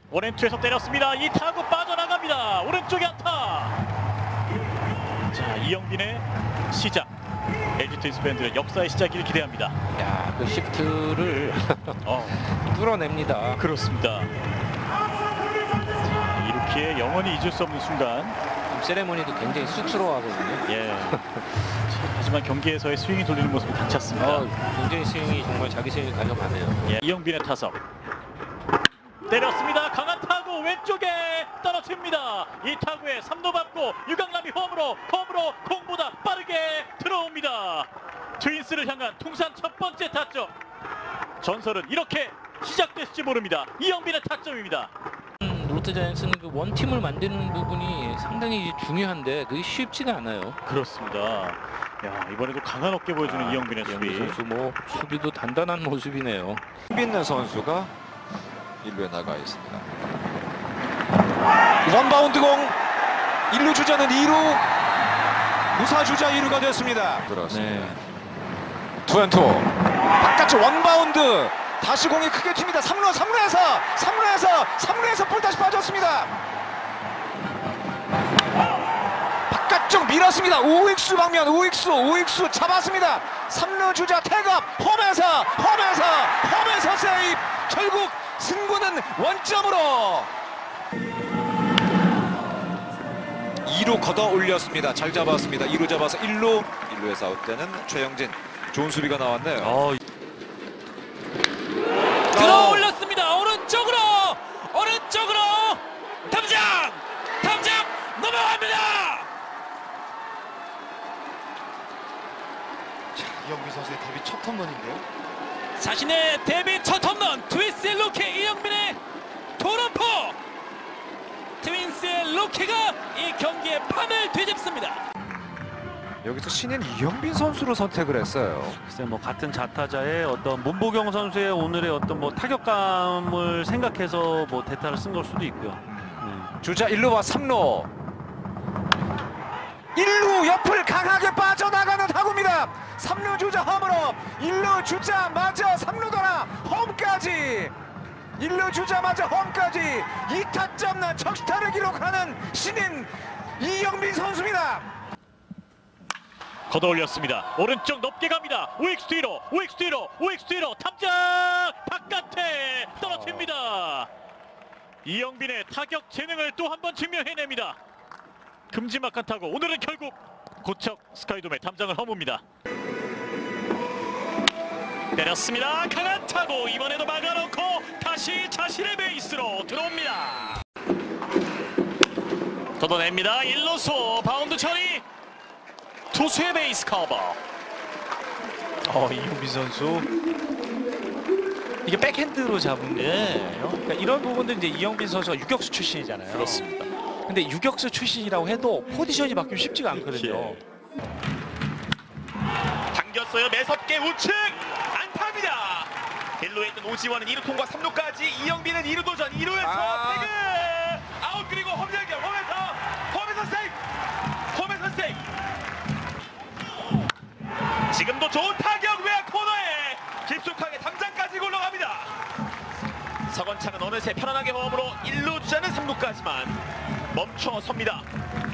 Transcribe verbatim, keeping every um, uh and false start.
오른쪽에서 때렸습니다. 이 타구 빠져나갑니다. 오른쪽에 안타. 자, 이영빈의 시작. 엘지 트윈스 팬들의 역사의 시작을 기대합니다. 야, 그 시프트를 어, 뚫어냅니다. 그렇습니다. 자, 이렇게 영원히 잊을 수 없는 순간. 세레모니도 굉장히 쑥스러워하거든요. 예. 하지만 경기에서의 스윙이 돌리는 모습이 괜찮습니다. 어, 굉장히 스윙이 정말 자기 스윙이 가져가네요. 예. 이영빈의 타석. 때렸습니다. 강한 타구 왼쪽에 떨어집니다. 이 타구에 삼 루 받고 유강남이 홈으로 홈으로 공보다 빠르게 들어옵니다. 트윈스를 향한 통산 첫 번째 타점. 전설은 이렇게 시작됐을지 모릅니다. 이영빈의 타점입니다. 음, 롯데자이언츠는 그 원팀을 만드는 부분이 상당히 중요한데 그게 쉽지가 않아요. 그렇습니다. 야, 이번에도 강한 어깨 보여주는 아, 이영빈의 수비. 이영빈 선수 뭐 수비도 단단한 모습이네요. 김빈는 선수가 일루에 나가 있습니다. 원바운드 공. 일루 주자는 이 루. 무사 주자 이 루가 됐습니다. 그렇습니다. 네. 투앤투. 바깥쪽 원바운드. 다시 공이 크게 튑니다. 삼 루 삼 루에서 삼 루에서 삼 루에서 볼 다시 빠졌습니다. 바깥쪽 밀었습니다. 우익수 방면 우익수 우익수 잡았습니다. 삼 루 주자 태갑 홈에서 홈에서 홈에서 세이브. 결국 승부는 원점으로. 이 루 걷어 올렸습니다. 잘 잡았습니다. 이 루 잡아서 일 루. 일 루에서 아웃되는 최영진. 좋은 수비가 나왔네요. 어, 들어 올렸습니다. 오른쪽으로 오른쪽으로 탐장 탐장 넘어갑니다. 이영빈 선수의 데뷔 첫 홈런인데요. 자신의 데뷔 첫 홈런 트윈스의 루키 이영빈의 도런포. 트윈스의 루키가 이 경기의 판을 뒤집습니다. 여기서 신인 이영빈 선수로 선택을 했어요. 글쎄 뭐 같은 좌타자의 어떤 문보경 선수의 오늘의 어떤 뭐 타격감을 생각해서 뭐 대타를 쓴 걸 수도 있고요. 네. 주자 일 루와 삼 루. 일 루 옆을 강하게 빠져나가는 타구입니다. 삼 루 주자 홈으로 일 루 주자 맞아 삼 루 돌아 홈까지. 일 루 주자 맞아 홈까지 이 타점 난 적시타를 기록하는 신인 이영빈 선수입니다. 걷어 올렸습니다. 오른쪽 높게 갑니다. 우익수 뒤로 우익수 뒤로 우익수 뒤로 탑장 바깥에 떨어집니다. 이영빈의 타격 재능을 또 한 번 증명해냅니다. 금지막한 타고 오늘은 결국 고척 스카이돔의 탐장을 허뭅니다. 때렸습니다. 강한 타고 이번에도 막아놓고 다시 자신의 베이스로 들어옵니다. 걷어냅니다. 일 루수 바운드 처리. 투수의 베이스 커버. 어, 이영빈 선수 이게 백핸드로 잡은 거예요. 그러니까 이런 부분들 이제 이영빈 선수가 유격수 출신이잖아요. 그렇습니다. 근데 유격수 출신이라고 해도 포지션이 바뀌면 쉽지가 않거든요. 당겼어요. 매섭게 우측 안타입니다. 일 루에 있던 오지원은 이 루 통과 삼 루까지. 이영빈은 이 루 도전. 이 루에서 아. 태그 아웃. 그리고 홈 연결. 홈에서 홈에서 세이브. 홈에서 세이브. 지금도 좋은 타격. 외야 코너에 깊숙하게 담장까지 굴러갑니다. 서건창은 어느새 편안하게 홈으로 일 루 주자는 삼 루까지만 멈춰 섭니다.